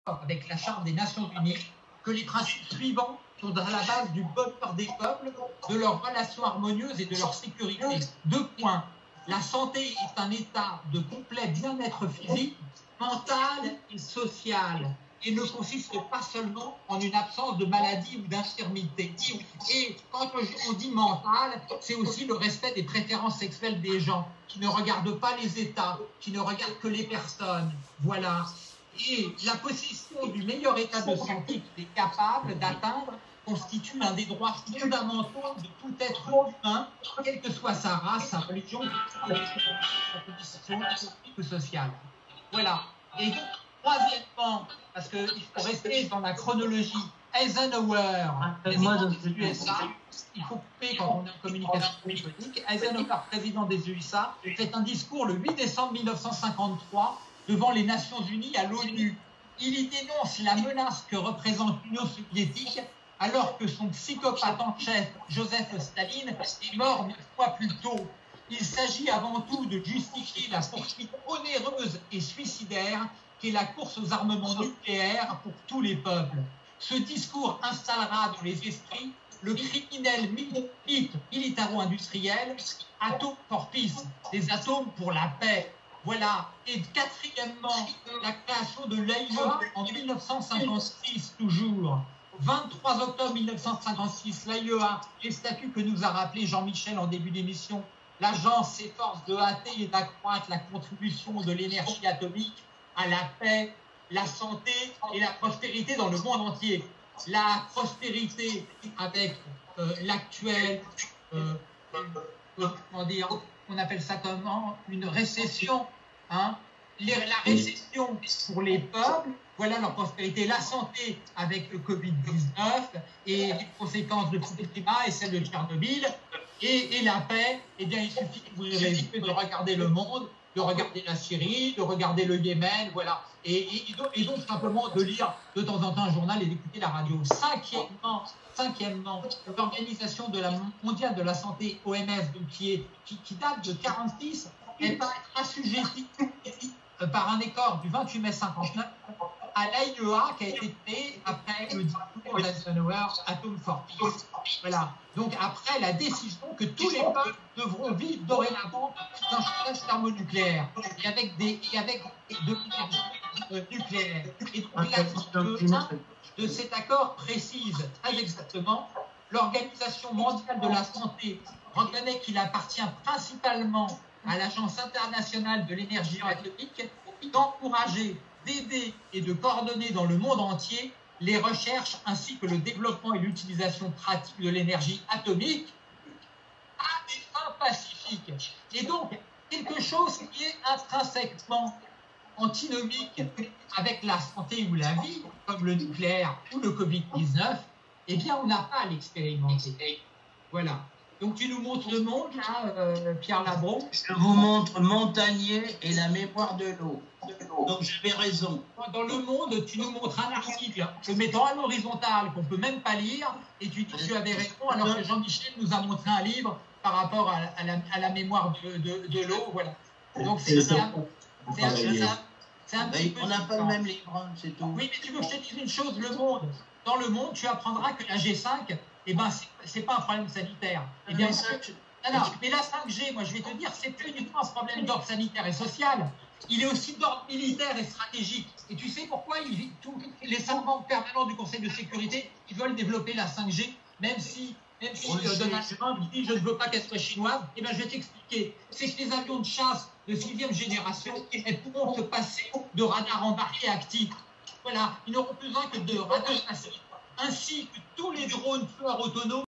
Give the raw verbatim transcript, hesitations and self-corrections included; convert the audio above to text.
avec la Charte des Nations Unies que les principes suivants sont à la base du bonheur des peuples, de leurs relations harmonieuses et de leur sécurité. Deux points. La santé est un état de complet bien-être physique, mental et social, et ne consiste pas seulement en une absence de maladie ou d'infirmité. Et quand on dit mental, c'est aussi le respect des préférences sexuelles des gens, qui ne regardent pas les États, qui ne regardent que les personnes. Voilà. Et la possession du meilleur état de santé qu'il est capable d'atteindre constitue l'un des droits fondamentaux de tout être humain, quelle que soit sa race, sa religion, sa condition économique ou sociale. Voilà. Et donc, troisièmement, parce qu'il faut rester dans la chronologie, Eisenhower, président des U S A, il faut couper quand on est en communication téléphonique, Eisenhower, président des U S A, fait un discours le huit décembre mille neuf cent cinquante-trois devant les Nations Unies à l'ONU. Il y dénonce la menace que représente l'Union soviétique alors que son psychopathe en chef, Joseph Staline, est mort neuf mois plus tôt. Il s'agit avant tout de justifier la poursuite onéreuse et suicidaire qu'est la course aux armements nucléaires pour tous les peuples. Ce discours installera dans les esprits le criminel mythe militaro-industriel Atom for Peace, des atomes pour la paix. Voilà. Et quatrièmement, la création de l'A I E A en mille neuf cent cinquante-six, toujours. vingt-trois octobre mille neuf cent cinquante-six, l'A I E A, les statuts que nous a rappelé Jean-Michel en début d'émission, l'agence s'efforce de hâter et d'accroître la contribution de l'énergie atomique à la paix, la santé et la prospérité dans le monde entier. La prospérité avec euh, l'actuel, euh, euh, comment dire, on appelle ça comment, une récession, hein, les, la récession pour les peuples, voilà leur prospérité, la santé avec le Covid dix-neuf et les conséquences de tout le climat et celles de Tchernobyl, et, et la paix, eh bien il suffit d'ouvrir les yeux, de regarder le monde, de regarder la Syrie, de regarder le Yémen, voilà, et, et, et, donc, et donc simplement de lire de temps en temps un journal et d'écouter la radio. Cinquièmement, cinquièmement l'Organisation de la mondiale de la santé, O M S, donc qui, est, qui, qui date de quarante-six, elle va être assujettie par un accord du vingt-huit mai cinquante-neuf à l'A I E A qui a été créée après le discours d'Eisenhower, Atom for Peace. Voilà. Donc après la décision que tous les peuples devront vivre dorénavant dans un chantage thermonucléaire et avec des et avec de l'énergie euh, nucléaire. Et donc l'article un de cet accord précise très exactement: l'Organisation mondiale de la santé reconnaît qu'il appartient principalement à l'Agence internationale de l'énergie atomique d'encourager, d'aider et de coordonner dans le monde entier les recherches ainsi que le développement et l'utilisation pratique de l'énergie atomique à des fins pacifiques. Et donc, quelque chose qui est intrinsèquement antinomique avec la santé ou la vie, comme le nucléaire ou le Covid dix-neuf, eh bien, on n'a pas à l'expérimenter. Voilà. Donc, tu nous montres le monde, là, euh, Pierre Labron. Je vous montre Montagnier et la mémoire de l'eau. Donc, j'avais raison. Dans le monde, tu nous montres un article le mettant à l'horizontale qu'on ne peut même pas lire, et tu dis que tu avais raison, alors que Jean-Michel nous a montré un livre par rapport à, à, la, à la mémoire de, de, de l'eau. Voilà. Donc, c'est un, un, un petit peu. On n'a pas le même livre, hein, c'est tout. Oui, mais tu veux que je te dise une chose, le monde. Dans le monde, tu apprendras que la G cinq, eh ben, c'est pas un problème sanitaire. Eh bien, non, non, mais la cinq G, moi, je vais te dire, c'est plus uniquement un problème d'ordre sanitaire et social. Il est aussi d'ordre militaire et stratégique. Et tu sais pourquoi il, tous les cinq membres permanents du Conseil de sécurité, ils veulent développer la cinq G, même si, même si euh, Donald Trump dit je ne veux pas qu'elle soit chinoise. Eh bien, je vais t'expliquer. C'est que les avions de chasse de sixième génération, elles pourront se passer de radars embarqués actifs. Voilà, ils n'auront besoin que de radars passifs, ainsi que tous les drones tueurs autonomes